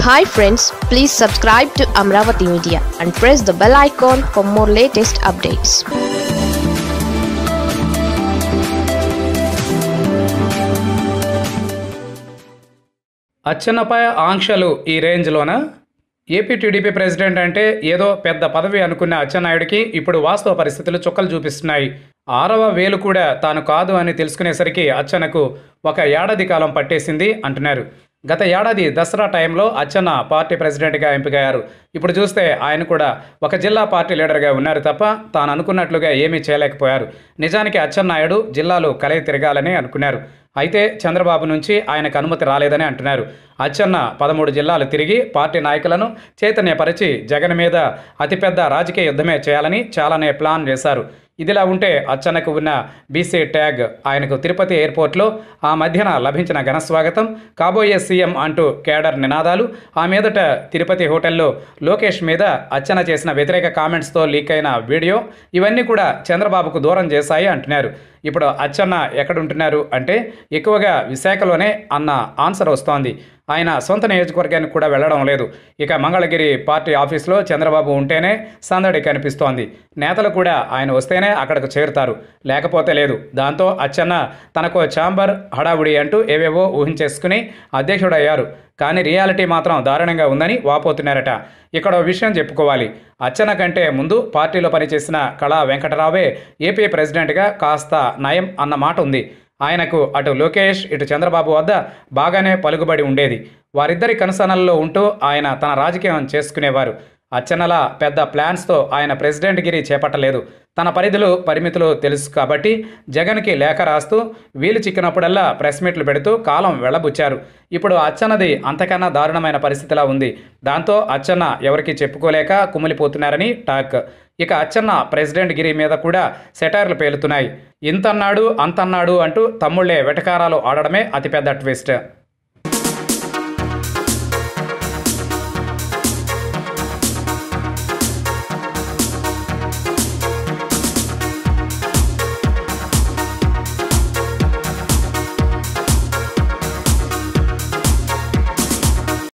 Hi friends, please subscribe to Amaravathi Media and press the bell icon for more latest updates. అచ్చెన్నపై ఆంక్షలు ఈ రేంజ్లోనా? AP TDP president అంటే ఏదో పెద్ద పదవి అనుకున్న అచ్చెన్నాయుడికి ఇప్పుడు వాస్తవ పరిస్థితులు చుక్కలు చూపిస్తున్నాయి. 6వ వేలు కూడా తాను కాదు అని తెలుసుకునేసరికి అచ్చెన్నకు ఒక ఏడాది కాలం పట్టేసింది అంటున్నారు. గత ఏడాది దసరా టైంలో అచ్చెన్న పార్టీ ప్రెసిడెంట్గా ఎంపికయ్యారు. ఇప్పుడు చూస్తే ఆయన కూడా ఒక జిల్లా పార్టీ లీడర్గా ఉన్నారు తప్ప తాను అనుకున్నట్లుగా ఏమీ చేయలేకపోయారు. నిజానికి అచ్చెన్నాయుడు జిల్లాలు కలయి తిరగాలని అనుకున్నారు. అయితే చంద్రబాబు నుంచి ఆయనకు అనుమతి రాలేదని అంటున్నారు. అచ్చెన్న 13 జిల్లాలు తిరిగి పార్టీ నాయకులను చైతన్యపరిచి జగన్ మీద అతిపెద్ద రాజకీయ యుద్ధమే చేయాలని చాలానే ప్లాన్ చేశారు. ఇదిలా ఉంటే అచ్చెన్నకు ఉన్న బీసీ ట్యాగ్ ఆయనకు తిరుపతి ఎయిర్పోర్ట్లో ఆ మధ్యన లభించిన ఘనస్వాగతం, కాబోయే సీఎం అంటూ కేడర్ నినాదాలు, ఆ మీదట తిరుపతి హోటల్లో లోకేష్ మీద అచ్చెన్న చేసిన వ్యతిరేక కామెంట్స్తో లీక్ అయిన వీడియో, ఇవన్నీ కూడా చంద్రబాబుకు దూరం చేశాయి అంటున్నారు. ఇప్పుడు అచ్చెన్న ఎక్కడుంటున్నారు అంటే ఎక్కువగా విశాఖలోనే అన్న ఆన్సర్ వస్తోంది. ఆయన సొంత నియోజకవర్గానికి కూడా వెళ్లడం లేదు. ఇక మంగళగిరి పార్టీ ఆఫీస్లో చంద్రబాబు ఉంటేనే సందడి కనిపిస్తోంది. నేతలు కూడా ఆయన వస్తేనే అక్కడికి చేరుతారు, లేకపోతే లేదు. దాంతో అచ్చెన్న తనకు ఛాంబర్ హడావుడి అంటూ ఏవేవో ఊహించేసుకుని అధ్యక్షుడయ్యారు. కానీ రియాలిటీ మాత్రం దారుణంగా ఉందని వాపోతున్నారట. ఇక్కడ విషయం చెప్పుకోవాలి. అచ్చెన్న కంటే ముందు పార్టీలో పనిచేసిన కళా వెంకటరావే ఏపీ ప్రెసిడెంట్గా కాస్త నయం అన్న మాట ఉంది. ఆయనకు అటు లోకేష్ ఇటు చంద్రబాబు వద్ద బాగానే పలుకుబడి ఉండేది. వారిద్దరి కనుసనల్లో ఉంటూ ఆయన తన రాజకీయం చేసుకునేవారు. అచ్చెన్నల పెద్ద ప్లాన్స్తో ఆయన ప్రెసిడెంట్ గిరి చేపట్టలేదు. తన పరిధులు పరిమితులు తెలుసు కాబట్టి జగన్కి లేఖ రాస్తూ వీలు చిక్కినప్పుడల్లా ప్రెస్ మీట్లు పెడుతూ కాలం వెళ్ళబుచ్చారు. ఇప్పుడు అచ్చెన్నది అంతకన్నా దారుణమైన పరిస్థితిలా ఉంది. దాంతో అచ్చెన్న ఎవరికి చెప్పుకోలేక కుమిలిపోతున్నారని టాక్. ఇక అచ్చెన్న ప్రెసిడెంట్ గిరి మీద కూడా సెటైర్లు పేలుతున్నాయి. ఇంతన్నాడు అంతన్నాడు అంటూ తమ్ముళ్లే వెటకారాలు ఆడడమే అతిపెద్ద ట్విస్ట్.